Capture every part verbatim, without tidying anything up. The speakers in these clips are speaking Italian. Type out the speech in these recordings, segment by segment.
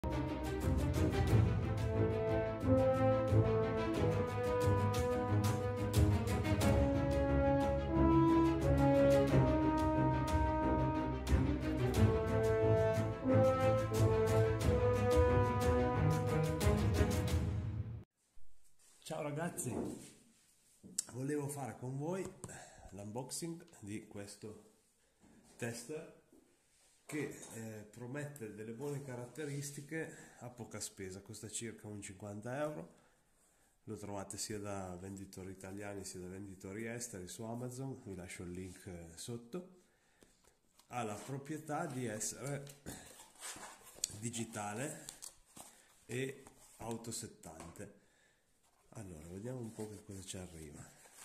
Ciao ragazzi, volevo fare con voi l'unboxing di questo tester che eh, promette delle buone caratteristiche a poca spesa, costa circa un cinquanta euro, lo trovate sia da venditori italiani sia da venditori esteri su Amazon, vi lascio il link sotto. Ha la proprietà di essere digitale e autosettante. Allora, vediamo un po' che cosa ci arriva.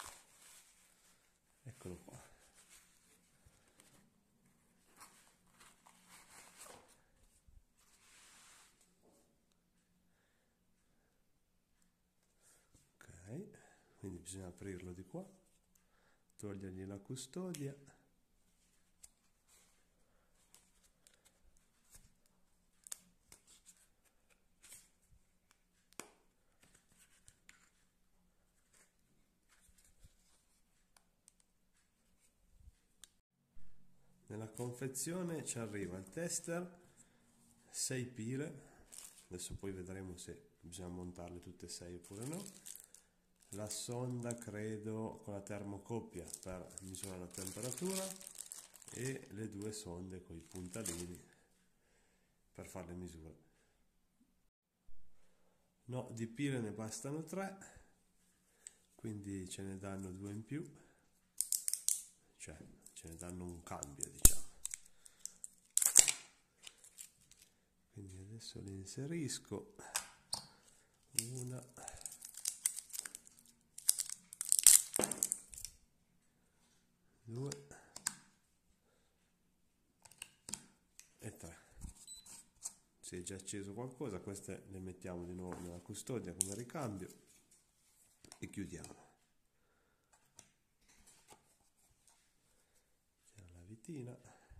Eccolo qua. Ok, quindi bisogna aprirlo di qua, togliergli la custodia. Nella confezione ci arriva il tester, sei pile, adesso poi vedremo se bisogna montarle tutte e sei oppure no, la sonda credo con la termocoppia per misurare la temperatura e le due sonde con i puntalini per fare le misure. No, di pile ne bastano tre, quindi ce ne danno due in più, cioè ce ne danno un cambio, diciamo. Quindi adesso le inserisco, una, due e tre. Si è già acceso qualcosa, queste le mettiamo di nuovo nella custodia come ricambio e chiudiamo. C'è la vitina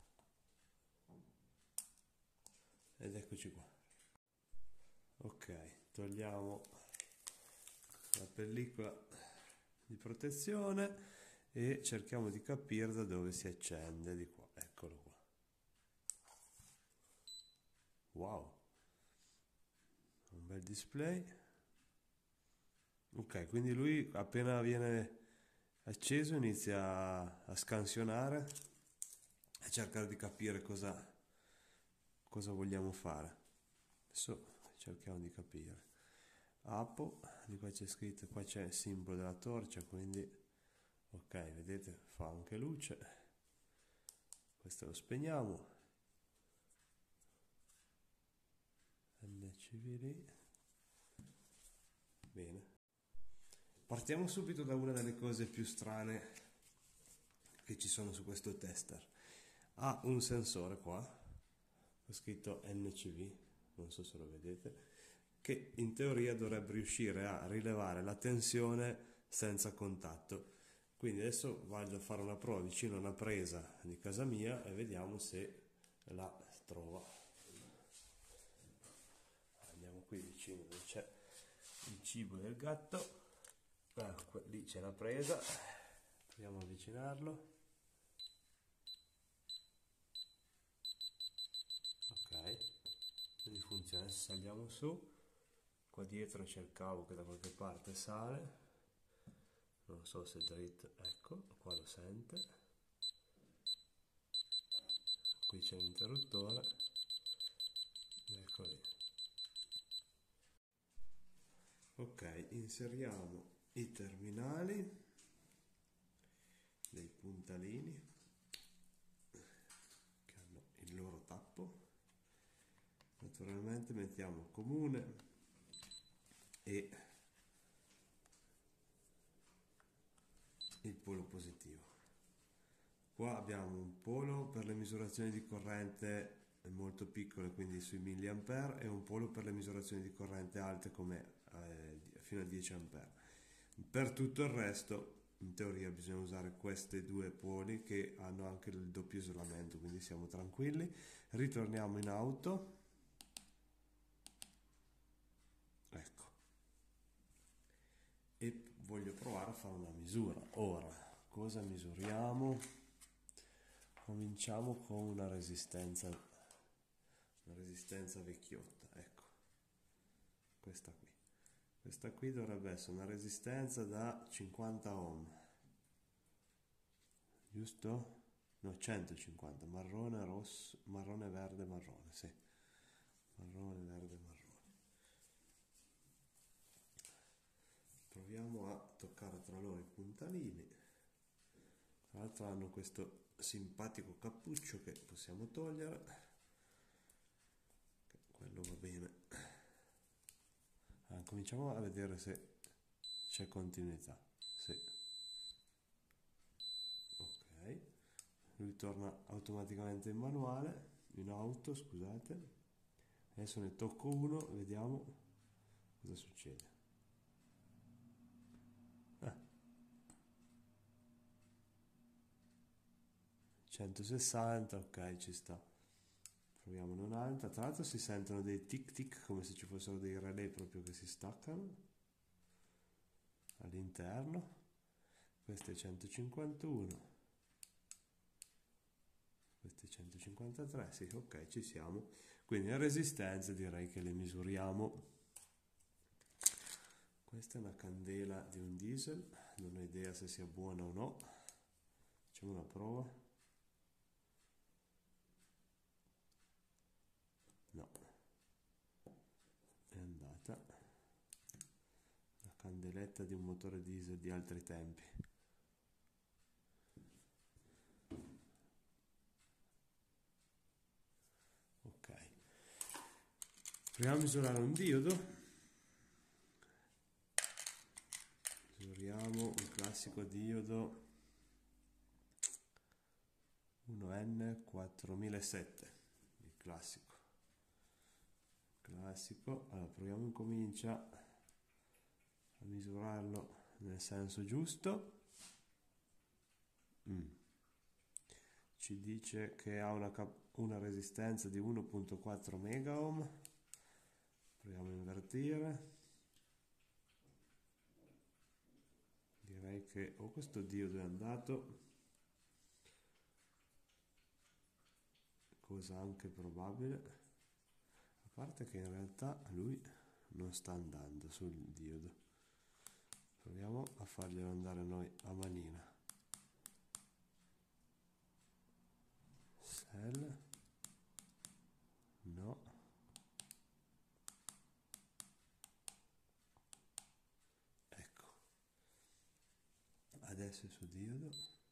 ed eccoci qua. Ok, togliamo la pellicola di protezione e cerchiamo di capire da dove si accende. Di qua, eccolo qua. Wow, un bel display. Ok, quindi lui appena viene acceso inizia a scansionare e cercare di capire cosa, cosa vogliamo fare. Adesso cerchiamo di capire. Apo, di qua c'è scritto, qua c'è il simbolo della torcia, quindi ok, vedete, fa anche luce. Questo lo spegniamo. N C V lì. Bene, partiamo subito da una delle cose più strane che ci sono su questo tester. Ha un sensore qua, ho scritto N C V, non so se lo vedete, che in teoria dovrebbe riuscire a rilevare la tensione senza contatto. Quindi adesso vado a fare una prova vicino a una presa di casa mia e vediamo se la trova. Andiamo qui vicino dove c'è il cibo del gatto. Ah, lì c'è la presa, proviamo a avvicinarlo. Ok, quindi funziona. Adesso saliamo su, qua dietro c'è il cavo che da qualche parte sale, non so se è dritto, ecco, qua lo sente, qui c'è l'interruttore, ecco lì. Ok, inseriamo i terminali dei puntalini che hanno il loro tappo. Naturalmente mettiamo comune e il polo positivo. Qua abbiamo un polo per le misurazioni di corrente molto piccole, quindi sui milliampere, e un polo per le misurazioni di corrente alte come eh, fino a dieci ampere. Per tutto il resto in teoria bisogna usare questi due poli che hanno anche il doppio isolamento, quindi siamo tranquilli. Ritorniamo in auto voglio provare a fare una misura. Ora, cosa misuriamo? Cominciamo con una resistenza, una resistenza vecchiotta, ecco, questa qui. Questa qui dovrebbe essere una resistenza da cinquanta ohm, giusto? No, centocinquanta, marrone, rosso, marrone, verde, marrone, sì. Marrone, verde, marrone. Proviamo a toccare tra loro i puntalini. Tra l'altro hanno questo simpatico cappuccio che possiamo togliere. Quello va bene. Allora, cominciamo a vedere se c'è continuità. Sì. Ok. Lui torna automaticamente in manuale, in auto, scusate. Adesso ne tocco uno, vediamo cosa succede. Ah. centosessanta, ok, ci sta. Proviamone un'altra. Tra l'altro si sentono dei tic tic come se ci fossero dei relè proprio che si staccano all'interno. Questo è centocinquantuno. Questo è centocinquantatré, sì, ok, ci siamo. Quindi le resistenze direi che le misuriamo. Questa è una candela di un diesel, non ho idea se sia buona o no. Facciamo una prova. No, è andata. La candeletta di un motore diesel di altri tempi. Ok. Proviamo a misurare un diodo. Misuriamo un classico diodo uno N quattromilasette, il classico. Classico. Allora proviamo, incomincia a misurarlo nel senso giusto. Mm. Ci dice che ha una, una resistenza di uno virgola quattro mega ohm. Proviamo a invertire. Direi che o questo diodo è andato, cosa anche probabile, a parte che in realtà lui non sta andando sul diodo. Proviamo a farglielo andare noi a manina. Cell, no, ecco, adesso è su diodo.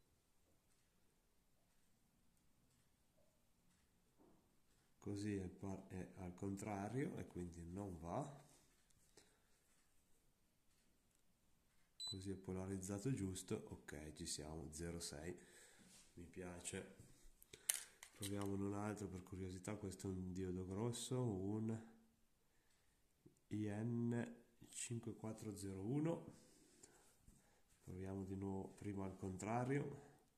Così è, è al contrario e quindi non va. Così è polarizzato giusto, ok, ci siamo, zero virgola sei, mi piace. Proviamo un altro per curiosità. Questo è un diodo grosso, un I N cinquantaquattro zero uno. Proviamo di nuovo prima al contrario.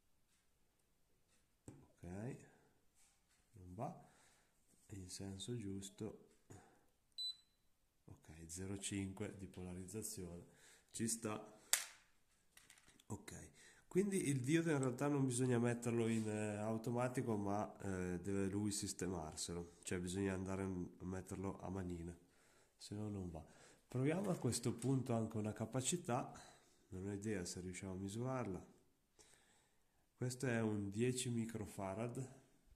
Ok, non va in senso giusto. Ok, zero virgola cinque di polarizzazione, ci sta. Ok, quindi il diodo in realtà non bisogna metterlo in eh, automatico, ma eh, deve lui sistemarselo, cioè bisogna andare a metterlo a manina, se no non va. Proviamo a questo punto anche una capacità, non ho idea se riusciamo a misurarla. Questo è un dieci microfarad,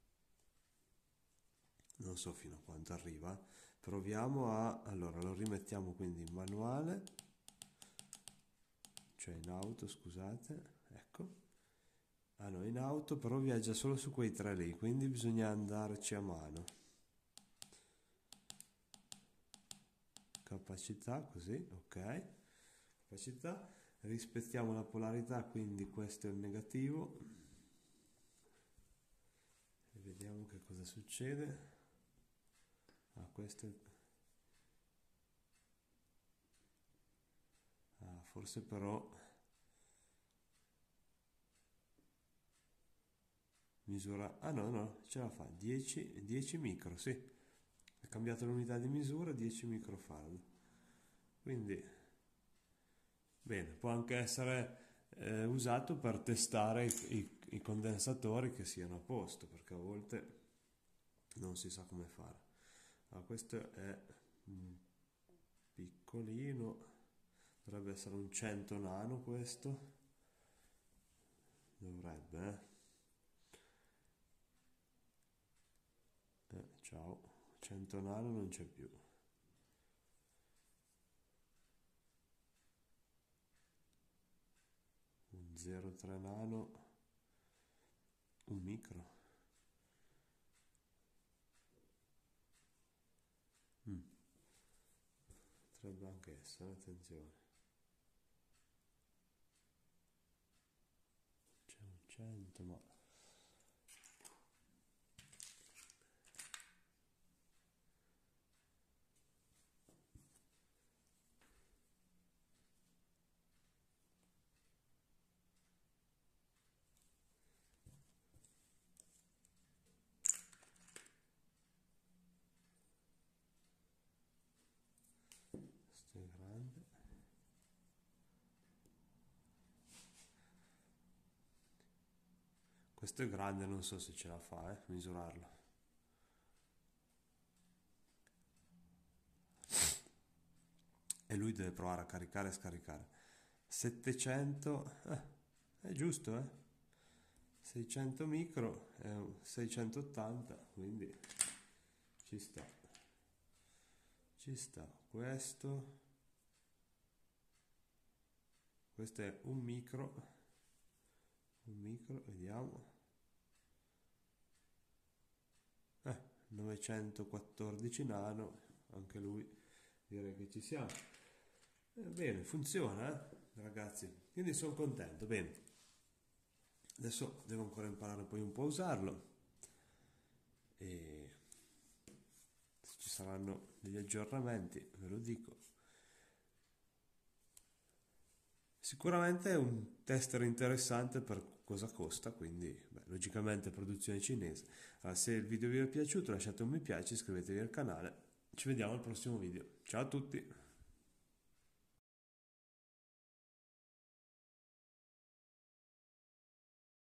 non so fino a quanto arriva. Proviamo a, allora lo rimettiamo quindi in manuale, cioè in auto, scusate, ecco. Ah no, in auto però viaggia solo su quei tre lì, quindi bisogna andarci a mano. Capacità, così, ok. Capacità, rispettiamo la polarità, quindi questo è il negativo. E vediamo che cosa succede. Ah, questo è... Ah, forse però... misura, ah no no, ce la fa, dieci, dieci micro, sì, è cambiato l'unità di misura, dieci microfarad, quindi Bene, può anche essere eh, usato per testare i, i- i condensatori che siano a posto, perché a volte non si sa come fare. Ah, questo è un piccolino, dovrebbe essere un cento nano questo, dovrebbe, eh? Eh, ciao, cento nano non c'è più. Un zero virgola tre nano, un micro. Mm, potrebbe anche essere, attenzione. C'è un cento, ma questo è grande. Questo è grande, non so se ce la fa, eh, misurarlo. E lui deve provare a caricare e scaricare. settecento, eh, è giusto, eh? seicento micro è un seicentottanta, quindi ci sta. Ci sta. Questo, questo è un micro, un micro, vediamo. Eh, novecentoquattordici nano, anche lui direi che ci siamo. Eh, bene, funziona, eh, ragazzi. Quindi sono contento. Bene, adesso devo ancora imparare poi un po' a usarlo e se ci saranno degli aggiornamenti ve lo dico. Sicuramente è un tester interessante per cosa costa, quindi beh, logicamente produzione cinese. Allora, se il video vi è piaciuto lasciate un mi piace, iscrivetevi al canale, ci vediamo al prossimo video. Ciao a tutti!